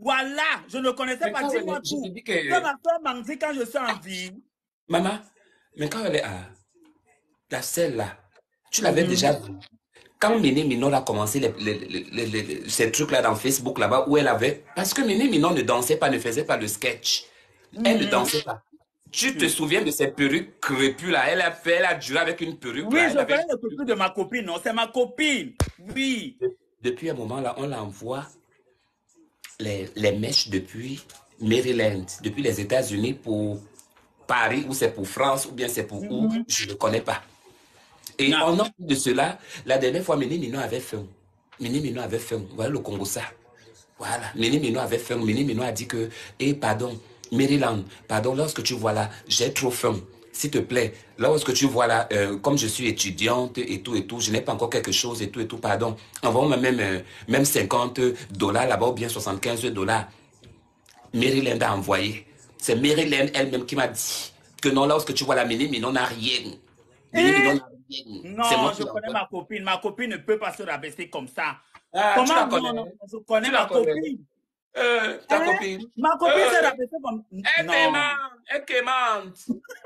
Voilà, je ne connaissais Mais pas. quand Dis-moi je te tout. dis Que que, ma soeur m'en dit quand je suis en vie. maman, mais quand elle est à la selle là, tu l'avais Mhm. déjà vu. Quand Méné Minon a commencé ces trucs-là dans Facebook là-bas où elle avait. Parce que Méné Minon ne dansait pas, ne faisait pas le sketch. Elle ne Mhm. dansait pas. Tu te Mhm. souviens de ces perruques crépues là? Elle a duré avec une perruque Oui, là. je Elle avait connais le copine de ma copine, non, c'est ma copine. Oui. Depuis un moment là, on l'envoie les mèches depuis Maryland, depuis les États-Unis pour Paris, ou c'est pour France, ou bien c'est pour où, Mhm. je ne connais pas. Et Ah. en plus de cela, la dernière fois, Méné Minon avait faim. Méné Minon avait faim. Voilà le Congo ça. Voilà. Méné Minon avait faim. Méné Minon a dit que, pardon, Maryland, pardon, lorsque tu vois là, j'ai trop faim. S'il te plaît, lorsque tu vois là, comme je suis étudiante et tout, je n'ai pas encore quelque chose et tout, pardon, envoie-moi même $50 là-bas ou bien $75. Maryland a envoyé. C'est Maryland elle-même qui m'a dit que non, lorsque tu vois la Méné Minon n'a rien. Méné Minon Et n'a rien. C'est moi non, qui je connais l'envoie. ma copine. Ma copine ne peut pas se rabaisser comme ça. Ah, tu Comment la non, non, connais? je connais Tu la ma connais? copine. Ta Hein? copine? Ma copine s'est Euh, rabaissée comme... elle Non. t'aimante, elle t'aimante.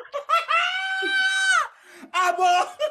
Ah bon?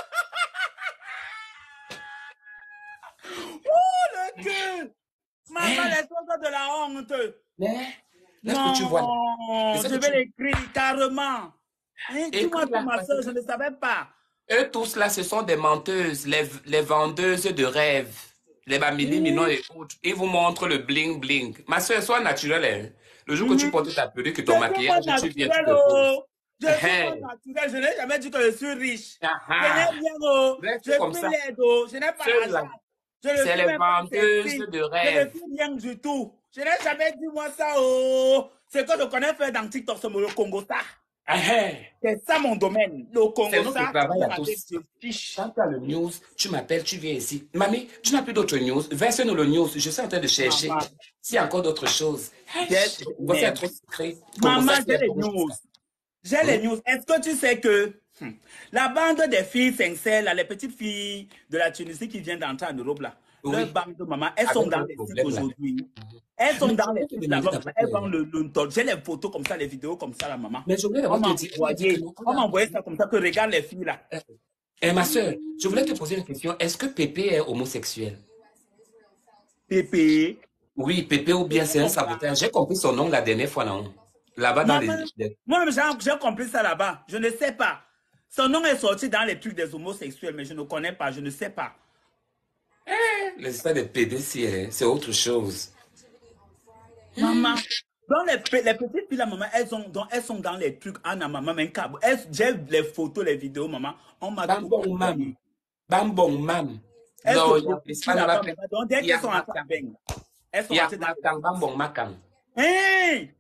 Oh, le cœur! Maman, Hein? laisse-moi de la honte. Mais, lorsque tu vois là, c'est Non, ça je que vais tu... l'écrire carrément. Hein, dis-moi Écris tout, là, ma parce soeur, que je ne savais pas. eux tous là, ce sont des menteuses, les vendeuses de rêves. Les Bamini, Minon Hum, et autres. Ils vous montrent le bling bling. Ma soeur, sois naturelle. Hein. Le jour que tu mhm. portes ta perruque et Je ton suis moi maquillage, tu viens, tu naturel, te poses. oh. Je suis moi Hein. naturel. Je n'ai jamais dit que je suis riche. Ah, Je n'ai ah. rien, oh. Je Reste comme suis ça. laide, oh. Je n'ai pas Ceux-là, d'argent. Je ne c'est suis les même pas vendeuses sexy. de Je ne rêves. suis rien du tout. Je n'ai jamais dit moi ça, oh. Ce que je connais faire dans TikTok, c'est le Congo, ça. Ah, hein. C'est ça mon domaine. Le C'est Congo, notre ça, travail à avec tous. des fiches. Quand tu as le news, tu m'appelles, tu viens ici. Mamie, tu n'as plus d'autres news. Verse-nous le news. Je suis en train de chercher Maman, s'il y a encore d'autres choses. Hey, j'ai voici un mais, trop secret. Congo, maman, ça qui j'ai est les bon news. jusqu'à. J'ai les Hum? news. Est-ce que tu sais que la bande des filles sincères, là, les petites filles de la Tunisie qui viennent d'entrer en Europe, là, leur Oui, bande de maman, elles sont avec dans le les sites problème là. aujourd'hui. Elles sont Mais je dans les voulais te sites demander là-bas, d'abord. elles vendent le top. J'ai les photos comme ça, les vidéos comme ça, là, maman. Mais je voulais On d'abord te m'a dire, on m'a dit que envoyé, non. on m'a envoyé ça comme ça, que regarde les filles, là. Ma soeur, je voulais te poser une question. Est-ce que Pépé est homosexuel? Pépé, Oui, Pépé ou je bien sais c'est un comme ça. saboteur. J'ai compris son nom la dernière fois, non? Là-bas dans Maman, moi-même, j'ai compris ça là-bas. Je ne sais pas. Son nom est sorti dans les trucs des homosexuels, mais je ne connais pas, je ne sais pas. les histoires de PDC, c'est autre chose. Maman, dans les petites filles, là, maman, elles sont dans les trucs, Anna, maman, mais j'ai les photos, les vidéos, maman, on m'a tout Bambong mam. envoyé. Bambong mam. Elles se Non, il y a prostituent Hispano la là-bas, pe- maman. Donc, dès il y qu'elles a sont entrées à Makang. Beng, elles Il sont y a entrées dans les Makang, trucs. Bambong Makang. Hey!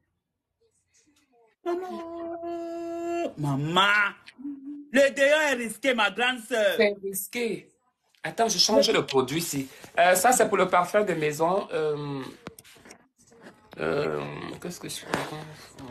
Maman! Maman! Le dehors est risqué, ma grande sœur. C'est risqué. Attends, je change le produit ici. Ça, c'est pour le parfum de maison. Qu'est-ce que je fais?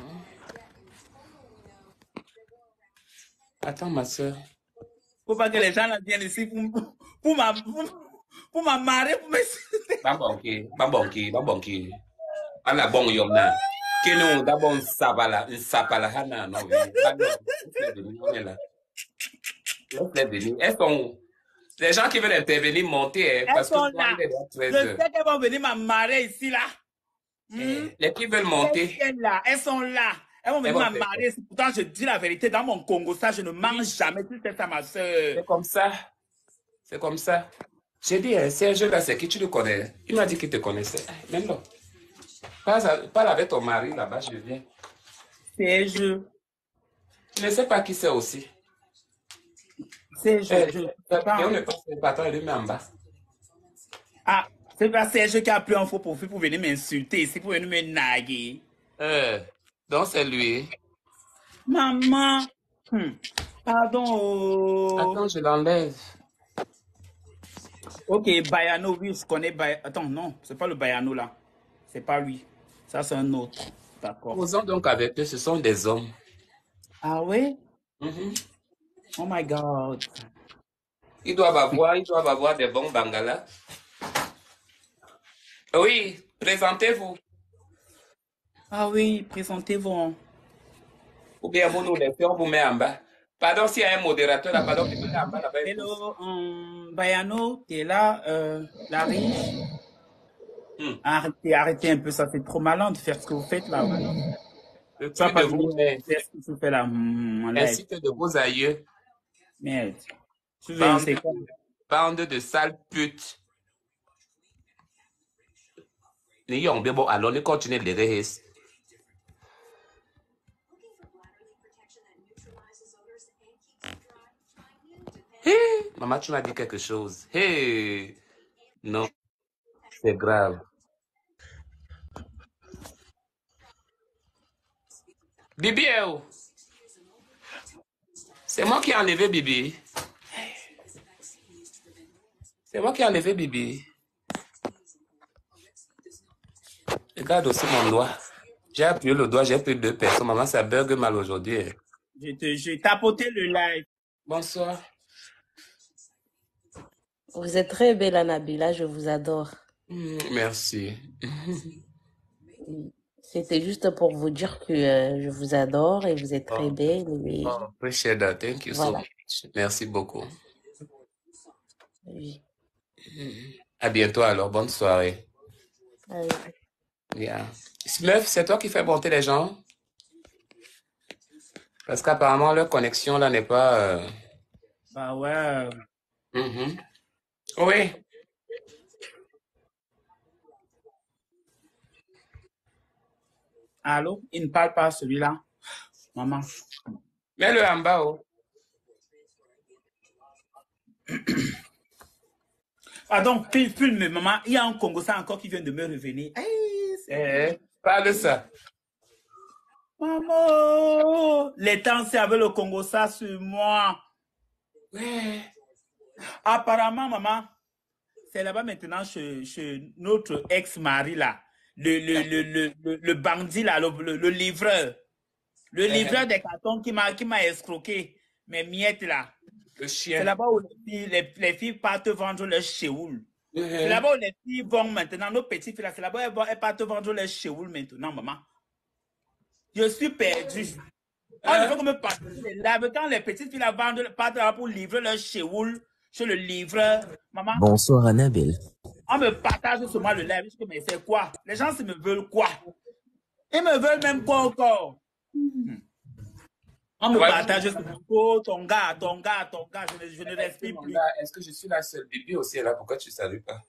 Attends, ma soeur. Faut pas que les gens là viennent ici pour ma, pour ma marée, pour me... Bambonki. Ala bon yom na. Keno d'abord un sapala hana no vi. Alors, laisse-les venir, on est là. Laisse-les venir. Elles sont où? Les gens qui veulent intervenir, monter, hein, Elles parce que sont moi, là. il est déjà Je 13 heures. sais qu'elles vont venir m'amarrer ici, là. Les qui veulent Elles monter, viennent là. Elles sont là. Elles vont elles venir vont faire quoi? m'amarrer ici. Pourtant, je dis la vérité. Dans mon Congo, ça, je ne mange Oui, jamais. Tu sais ça, ma soeur. c'est comme ça. C'est comme ça. J'ai dit, hein, Serge, là, c'est qui tu le connais? Il m'a dit qu'il te connaissait. Même là. Parle avec ton mari là-bas, je viens. C'est je. Tu ne sais pas qui c'est aussi. C'est je. Je ne sais Et pas. on ne passe pas toi, il met en bas. Ah, c'est pas Serge qui a pris un faux profil pour venir m'insulter ici, pour venir me naguer. Donc c'est lui. Maman. Pardon. Oh. Attends, je l'enlève. Ok, Bayano, oui, je connais Bayano. Attends, non, c'est pas le Bayano là. C'est pas lui. Ça, c'est un autre. D'accord. Posons donc avec eux, ce sont des hommes. Ah oui? Mhm. Oh my God. Ils doivent avoir des bons bangalas. Oui, présentez-vous. Ah oui, présentez-vous. Ou bien vous nous laissez, on vous met en bas. Pardon, s'il y a un modérateur là, pardon, mettez en bas là-bas et tous. Hello, Bayano, t'es là, la riche. Hmm. Arrêtez un peu, ça fait trop malin de faire ce que vous faites là. Le Tu vas cul de pas vos venir mères, faire ce que tu fais là, en live. ainsi que de vos aïeux, Merde. Tu veux, bande, c'est quoi? bande de sales putes. Ni yong bebo, alors ne continue de les rehes. Hey, maman, tu m'as dit quelque chose. Hey, non, c'est grave. Bibi est où? C'est moi qui ai enlevé Bibi. C'est moi qui ai enlevé Bibi. Regarde aussi mon doigt. J'ai appuyé le doigt, j'ai pris 2 personnes. Maman, ça bug mal aujourd'hui. J'ai tapoté le live. Bonsoir. Vous êtes très belle, Annabella, je vous adore. Merci. C'était juste pour vous dire que je vous adore et vous êtes très belle. Et Appreciate that. Thank you so voilà. much. Merci beaucoup. Oui. À bientôt alors. Bonne soirée. Allez. Yeah. Smurf, c'est toi qui fais monter les gens? Parce qu'apparemment, leur connexion là n'est pas... Bah ouais. Oui. Allô? Il ne parle pas celui-là. Maman. Mets-le en bas. Oh. Ah donc, filme, maman. Il y a un Congossais encore qui vient de me revenir. Parle ça. Maman, les temps, c'est avec le Congossais sur moi. Ouais. Apparemment, maman, c'est là-bas maintenant chez notre ex-mari là. Le bandit là, le livreur. Le livreur des cartons qui m'a escroqué mes miettes là. Le C'est chien. là-bas où les filles partent vendre leur chéoul. C'est là-bas où les filles vont maintenant, nos petites filles là, c'est là-bas où elles partent vendre leur chéoul maintenant, maman. Je suis perdu. On ne veut que me partager les lives. Quand les petites filles là partent là pour livrer leur chéoul chez le livreur, maman. Bonsoir Annabelle. On me partage sur moi le live. Je dis, mais c'est quoi? Les gens, ils me veulent quoi? Ils me veulent même quoi encore? On me partage sur ton gars. Je ne respire plus. Est-ce que je suis la seule? Bibi aussi est là. Pourquoi tu ne salues pas?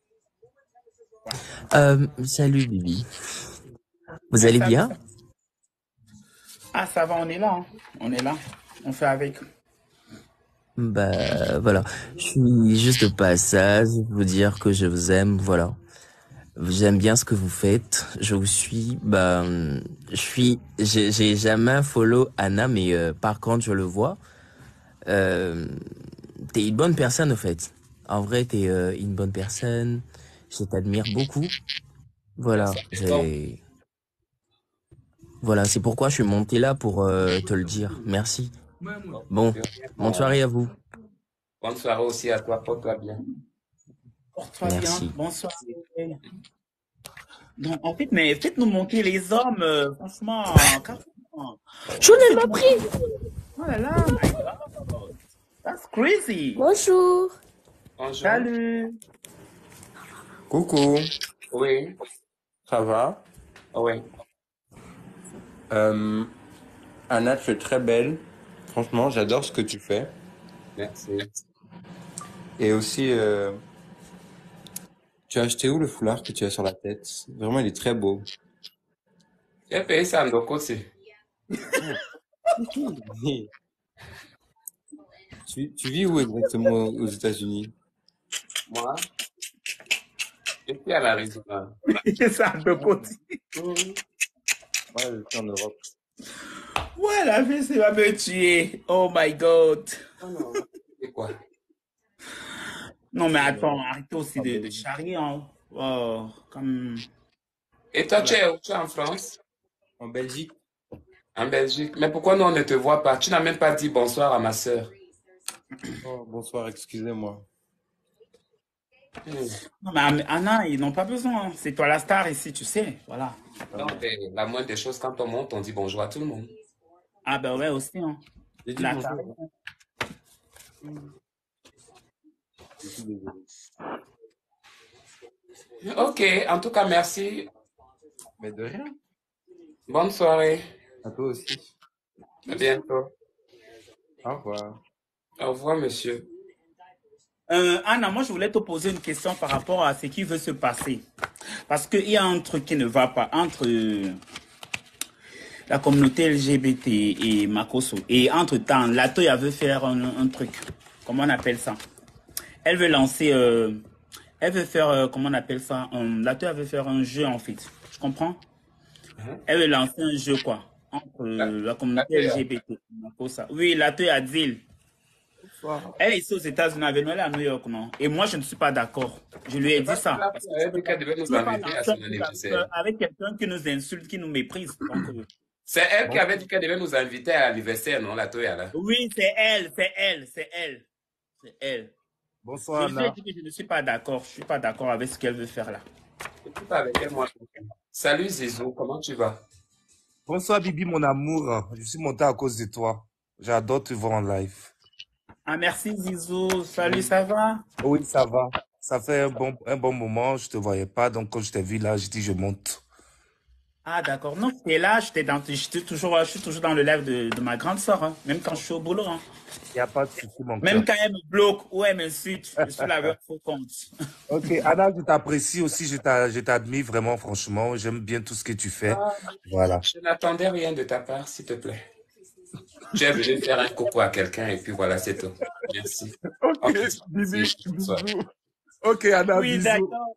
Salut Bibi. Vous allez bien? Ah, ça va, on est là. Hein. On est là. On fait avec. Bah voilà. Je suis juste de passage, vous dire que je vous aime, voilà. J'aime bien ce que vous faites. Je vous suis. J'ai jamais follow Anna, mais par contre je le vois. T'es une bonne personne au fait. En vrai, t'es une bonne personne. Je t'admire beaucoup. Voilà. Voilà, c'est pourquoi je suis monté là pour te le dire. Merci. Bon, bonne soirée à vous. Bonne soirée aussi à toi. Porte-toi bien. Porte-toi bien. Bonsoir. Donc, en fait, mais faites-nous monter les hommes, franchement. Je n'ai pas pris. Oh là là, my God. That's crazy. Bonjour. Bonjour. Salut. Coucou. Oui. Ça va? Oui. Anna, tu es très belle. Franchement, j'adore ce que tu fais. Merci. Et aussi, tu as acheté où le foulard que tu as sur la tête? Vraiment, il est très beau. J'ai payé ça en Ndoko aussi. Tu vis où exactement aux États-Unis? Moi, je suis à l'Arizona. C'est un de côté. Ouais, je suis en Europe. Ouais, la vie, ça va me tuer. Oh my God. Oh non, c'est quoi? Non, mais attends, arrêtez aussi de charrier. Hein. Oh, comme... Et toi, tu es où? Tu es en France? En Belgique. En Belgique. Mais pourquoi nous, on ne te voit pas? Tu n'as même pas dit bonsoir à ma sœur. Oh, bonsoir, excusez-moi. Non, mais Anna, ils n'ont pas besoin. C'est toi la star ici, tu sais. Voilà. Non, mais la moindre des choses, quand on monte, on dit bonjour à tout le monde. Ah ben ouais, aussi. Hein. J'ai dit La bonjour. caresse, hein. Je suis désolé. Ok, en tout cas, merci. Mais de rien. Bonne soirée. À toi aussi. À bientôt. Au revoir. Au revoir, monsieur. Anna, moi, je voulais te poser une question par rapport à ce qui veut se passer. Parce qu'il y a un truc qui ne va pas entre la communauté LGBT et Makoso. Et entre-temps, Latoya veut faire un truc. Comment on appelle ça? Elle veut lancer... elle veut faire... comment on appelle ça? Latoya veut faire un jeu, en fait. Je comprends? Elle veut lancer un jeu, quoi. Entre la communauté LGBT et Makosa. Oui, Latoya Adil. Elle est ici aux États-Unis avec nous, elle est à New York, non? Et moi, je ne suis pas d'accord. Je lui ai dit ça. Parce que Elle dit qu'elle devait nous tu peux pas inviter à lancer son un truc anniversaire. avec quelqu'un qui nous insulte, qui nous méprise. Donc, C'est elle qui avait dit qu'elle devait nous inviter à l'anniversaire, non, la Toya, là? oui, c'est elle, c'est elle, c'est elle. C'est elle. Bonsoir, Je lui ai Anna. dit que je ne suis pas d'accord. Je ne suis pas d'accord avec ce qu'elle veut faire là. Je suis pas avec elle, moi. Salut, Zizou, comment tu vas? Bonsoir, Bibi, mon amour. Je suis monté à cause de toi. J'adore te voir en live. Ah, merci Zizou. Salut, ça va? Oui, ça va. Ça fait un bon moment. Je te voyais pas. Donc, quand je t'ai vu là, j'ai dit, je monte. Ah, d'accord. Non, j'étais là, je suis toujours dans le live de ma grande soeur, hein, même quand je suis au boulot. Hein. Il n'y a pas de souci, mon Même cœur. quand elle me bloque ou elle m'insulte, je suis là avec faux compte. Ok, Anna, je t'apprécie aussi. Je t'admire vraiment, franchement. J'aime bien tout ce que tu fais. Voilà. Je n'attendais rien de ta part, s'il te plaît. Tu es venu faire un coucou à quelqu'un et puis voilà, c'est tout. Merci. Ok, Bibi, bisous. Ok, Anna, Oui, bisous. d'accord.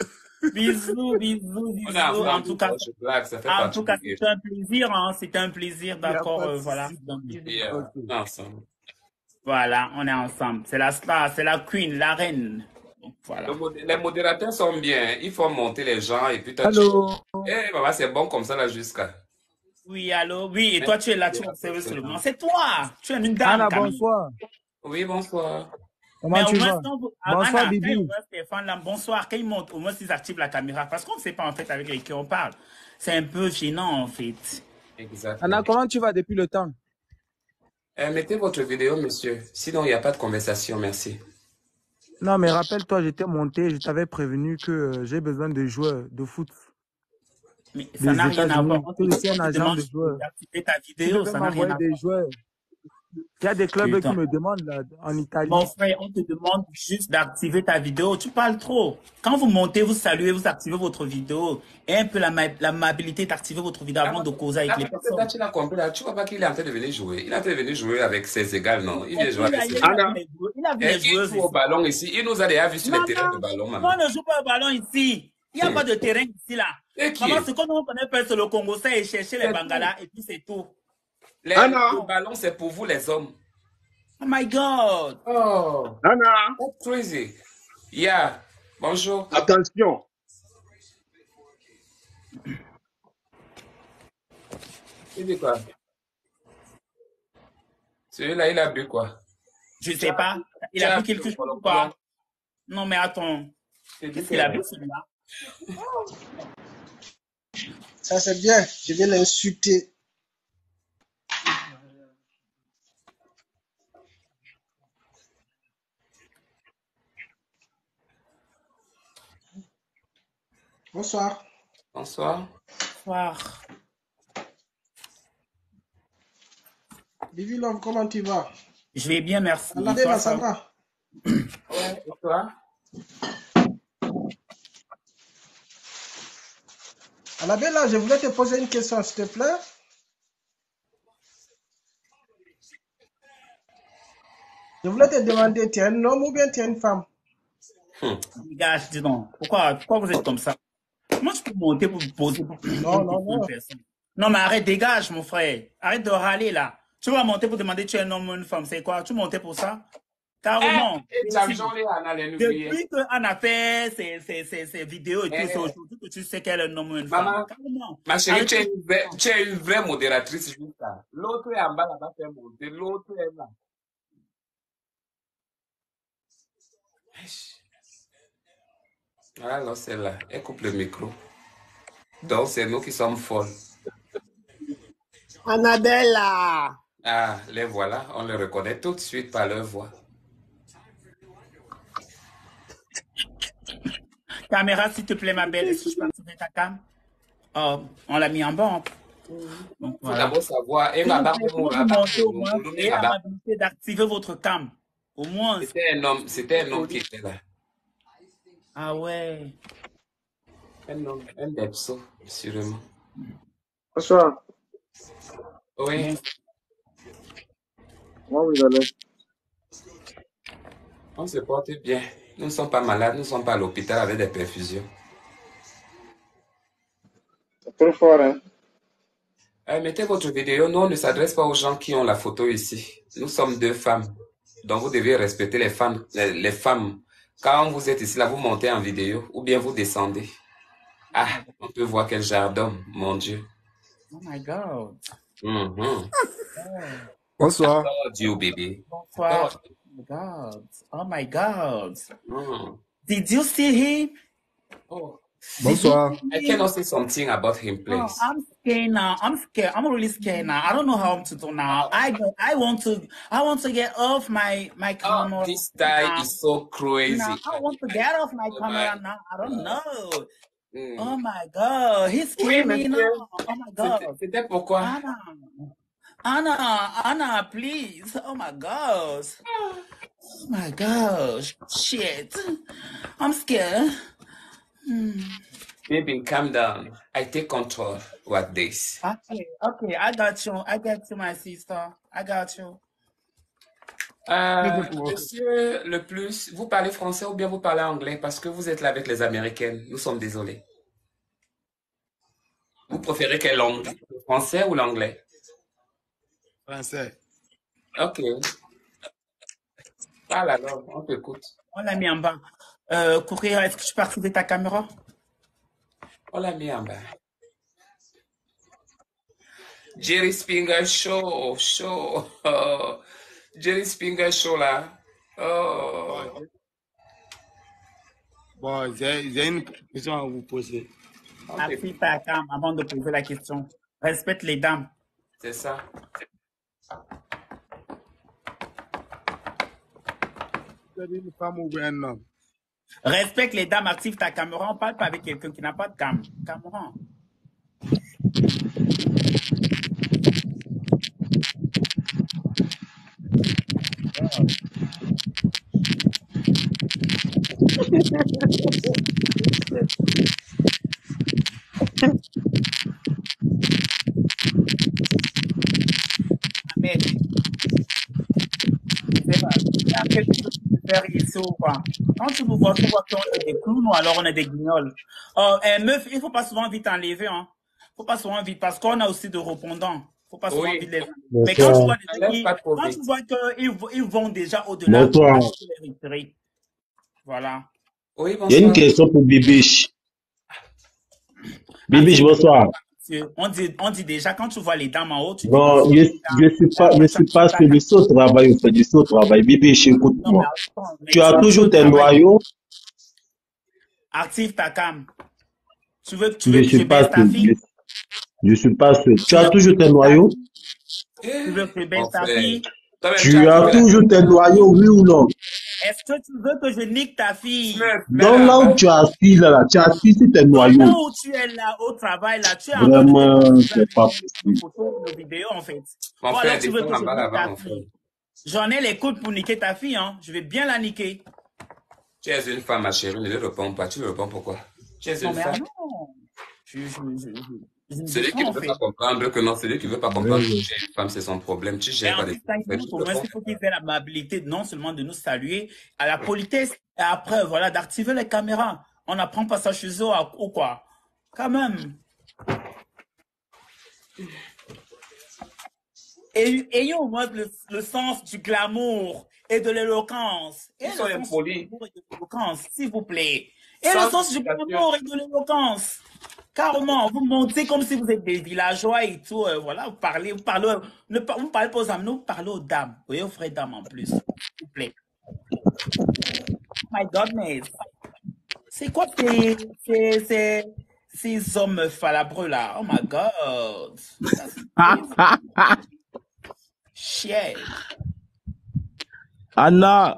Bisous, bisous, On est en bisous. En famille, tout cas, je blague, ça fait partie du game. c'était un plaisir, hein. C'était un plaisir, Il n'y a d'accord. pas de Voilà. souci. Donc, Et, Ok. on est ensemble. voilà, on est ensemble. C'est la star, c'est la queen, la reine. Donc, voilà. Les modérateurs sont bien. Il faut monter les gens et puis toi, Allô? Eh, maman, c'est bon comme ça là jusqu'à. Oui, allô? Oui, et toi, tu es là, tu observes seulement. C'est toi! Tu es une dame, Anna, Camille. bonsoir. Oui, bonsoir. Comment Mais tu au moins, vas? Anna, Bonsoir, quand Bibi. il voit Stéphane là, bonsoir, quand il monte, au moins, ils activent la caméra. Parce qu'on ne sait pas, en fait, avec qui on parle. C'est un peu gênant, en fait. Exactement. Anna, comment tu vas depuis le temps? Mettez votre vidéo, monsieur. Sinon, il n'y a pas de conversation, merci. Non, mais rappelle-toi, j'étais monté, je t'avais prévenu que j'ai besoin de joueurs de foot Mais ça des n'a rien à voir. États-Unis. Je suis un agent demande de joueurs. d'activer ta Tu vidéo, devais ça n'a rien m'envoyer à des voir. joueurs. Il y a des clubs qui Putain. me demandent là, en Italie. Mon frère, on te demande juste d'activer ta vidéo. Tu parles trop. Quand vous montez, vous saluez, vous activez votre vidéo. Et un peu l'amabilité d'activer votre vidéo avant de causer avec les personnes. Là, tu l'as compris, là. Tu vois pas qu'il est en train de venir jouer. Il est en train de venir jouer avec ses égales, non? Il vient jouer avec ses égales. Il a vu Et les il joueuses joue au ici. ballon ici. Il nous a déjà vu sur Maman, les terrains de ballon, maman. on ne joue pas au ballon ici. Il n'y a pas de terrain ici, là. Et qui Maman, est? ce qu'on connaît pas, c'est le Congo, ça et chercher les bangalas, et puis c'est tout. Le ballon, c'est pour vous, les hommes. Oh my God. Oh, Anna, that's crazy. Yeah. Bonjour. attention. Il dit quoi? Celui-là, il a bu quoi? Je sais pas. Il a bu quelque chose ou pas? Non, mais attends. Qu'est-ce qu'il a bu, celui-là? Ça c'est bien, je vais l'insulter. Bonsoir. Bonsoir. Bonsoir. Bibi l'homme, comment tu vas? Je vais bien, merci. Allah, Toi, ça va? Ouais, et toi? Annabella, je voulais te poser une question, s'il te plaît. Je voulais te demander, tu es un homme ou bien tu es une femme? Dégage, dis donc. Pourquoi vous êtes comme ça? Moi, je peux monter pour vous poser pour Non. personne. Non, mais arrête, dégage, mon frère. Arrête de râler, là. Tu vas monter pour demander tu es un homme ou une femme. C'est quoi? Tu montais pour ça? Carrément. Depuis qu'Anne a fait ses vidéos et tout, c'est aujourd'hui que tu sais qu'elle est un homme ou une femme. Carrément. Ma chérie, tu es une vraie modératrice jusqu'à. L'autre est en bas là-bas, fait monter. L'autre est là. Alors, c'est là. Elle coupe le micro. Donc, c'est nous qui sommes folles. Annabella. Ah, les voilà. On les reconnaît tout de suite par leur voix. Caméra, s'il te plaît, ma belle, est-ce que je peux activer ta cam? Oh, on l'a mis en banque. Donc, Faut voilà. d'abord savoir. S'il vous plaît, pour vous montrer au moins, ayez l'amabilité d'activer votre cam. Au moins. C'était un homme qui était là. Ah ouais. Un Depso, sûrement. Bonsoir. Oui. Comment vous allez? On se porte bien. Nous ne sommes pas malades, nous ne sommes pas à l'hôpital avec des perfusions. C'est très fort, hein? Mettez votre vidéo. Nous, on ne s'adresse pas aux gens qui ont la photo ici. Nous sommes deux femmes. Donc, vous devez respecter les femmes. Les femmes. Quand vous êtes ici, là, vous montez en vidéo ou bien vous descendez. Ah, on peut voir quel genre d'homme, mon Dieu. Oh my God. Bonsoir. Oh Dieu, bébé. Bonsoir. Oh my God. Did you see him? Oh. Bonsoir. I cannot say something about him, please. Oh, I'm scared now. I'm scared. I'm really scared now. I don't know how to do now. I want to get off my camera. Oh, this guy is so crazy. Now, I want to get off my camera now. I don't know. Oh my God. He's scared me now. Oh my God. C'était pourquoi? Anna, please. Oh my gosh. Oh my gosh. Shit. I'm scared. Baby, calm down. I take control with this. Okay. I got you. I got you, my sister. I got you. Monsieur le plus, vous parlez français ou bien vous parlez anglais parce que vous êtes là avec les Américaines. Nous sommes désolés. Vous préférez quelle langue? Le français ou l'anglais? Français. Ok. Parle alors, on t'écoute. On l'a mis en bas. Courir, est-ce que tu peux activer ta caméra? On l'a mis en bas. Jerry Springer Show. Oh. Jerry Springer Show là. Oh. Bon, j'ai une question à vous poser. Active ta cam avant de poser la question. Respecte les dames. C'est ça. Vous êtes une femme ou un homme? Respecte les dames, active ta caméra. On ne parle pas avec quelqu'un qui n'a pas de caméra. Mais qu'est-ce que tu peux faire ici ou quoi? Quand tu nous vois, tu vois qu'on est des clowns ou alors on est des guignols. Meuf, il ne faut pas souvent vite enlever. Hein. Il ne faut pas souvent vite parce qu'on a aussi de répondants. Il ne faut pas souvent vite les enlever. Mais quand tu vois qu'ils vont déjà au-delà, tu peux les retirer. Voilà. Oui, bonsoir. Il y a une question pour Bibiche. Bibiche, bonsoir. On dit déjà, quand tu vois les dames en haut, tu dis... Non, je suis pas sur le saut travail, on fait du saut travail. Bibiche, écoute-moi. Tu as toujours tes noyaux. Active ta cam. Tu veux que je baisse ta fille? Je suis pas sûr. Tu as toujours tes noyaux? Tu veux que je baisse ta fille? Tu as toujours tes noyaux, oui ou non? Est-ce que tu veux que je nique ta fille? Donc là où tu as assis, là, tu as assis sur tes noyaux. Là où tu es là, au travail, là, tu es en vraiment, c'est pas possible. Nos vidéos, en fait. Mon frère, tu veux que je nique ta fille? J'en ai les coudes pour niquer ta fille, hein. Je vais bien la niquer. Tu es une femme, ma chérie, ne le réponds pas. Tu le réponds pourquoi? Tu es une femme. Celui qui ne veut pas comprendre que non, celui qui ne veut pas comprendre que tu es une femme, c'est son problème. Tu gères pas les problèmes. Il faut qu'il ait l'amabilité non seulement de nous saluer, à la politesse, et après, voilà, d'activer les caméras. On n'apprend pas ça chez eux ou quoi? Quand même. Ayons au moins le sens du glamour et de l'éloquence. Et le sens du glamour et de l'éloquence, s'il vous plaît. Et le sens du glamour et de l'éloquence. Carrément, vous montez comme si vous êtes des villageois et tout. Voilà, vous parlez pas aux hommes, vous parlez aux dames. Oui, aux vraies dames en plus. S'il vous plaît. Oh my goodness. C'est quoi ces hommes falabreux là? Oh my God. Shit. Anna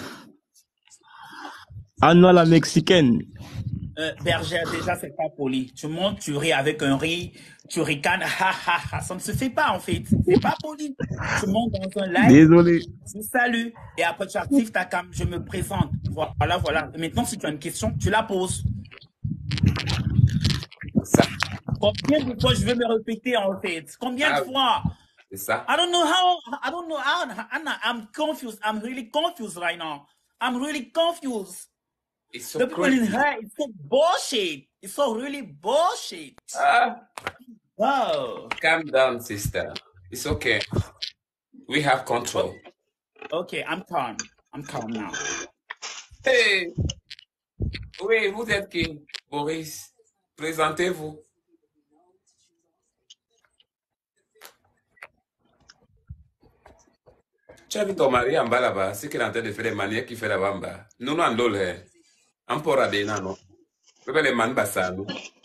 la Mexicaine. Bergère, déjà, c'est pas poli. Tu montes, tu ris avec un riz, tu ricanes, ça ne se fait pas en fait. C'est pas poli. Tu montes dans un live, Désolé. tu salues, et après tu actives ta cam, je me présente. Voilà. Et maintenant, si tu as une question, tu la poses. Ça. Combien de fois je vais me répéter en fait? Combien de fois? C'est ça. I don't know how, Anna, I'm confused. I'm really confused right now. I'm really confused. It's so The people in crazy. here, it's so bullshit. It's so really bullshit. Wow. Calm down, sister. It's okay. We have control. Okay, I'm calm. I'm calm now. Hey! Oui, vous êtes qui? Boris, présentez-vous. Tu as vu ton mari en bas là-bas, ce qu'il est en train de faire, les manières qu'il fait là-bas en bas. Nous, nous, en dole, on pourra bien, non? Vous les man bassano.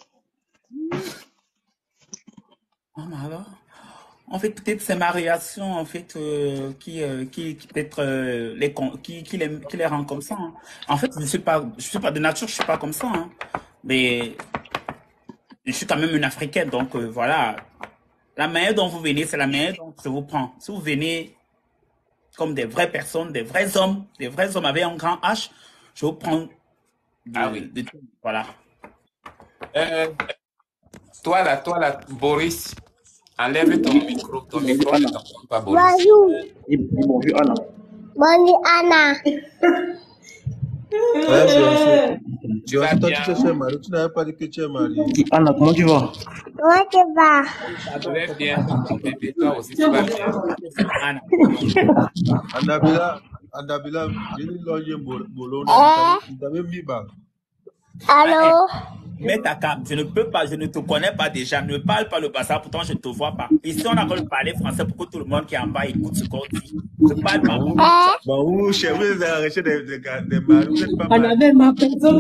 Oh, mais alors? En fait, peut-être c'est ma réaction, en fait, qui peut-être qui les rend comme ça. Hein. En fait, je suis pas de nature, je suis pas comme ça. Hein. Mais je suis quand même une Africaine, donc voilà. La manière dont vous venez, c'est la manière dont je vous prends. Si vous venez comme des vraies personnes, des vrais hommes avec un grand H, je vous prends. Voilà. Toi là, Boris, enlève ton micro. Ton micro ne t'entend pas, Boris. Bonjour, Anna. Bonjour, Anna. Tu vas bien? Tu n'avais pas dit que tu es marié. Anna, comment tu vas? Comment tu vas? Je vais bien, bébé. Toi aussi, tu vas bien. Anna. Andabila, Allô? Mets ta cam, je ne peux pas, je ne te connais pas déjà, ne parle pas le passage, pourtant je ne te vois pas. Ici, on a encore parler français pour que tout le monde qui est en bas écoute ce qu'on dit. Je parle pas. Bon, chez vous, vous avez arrêté des maris, vous n'êtes pas On avait ma personne.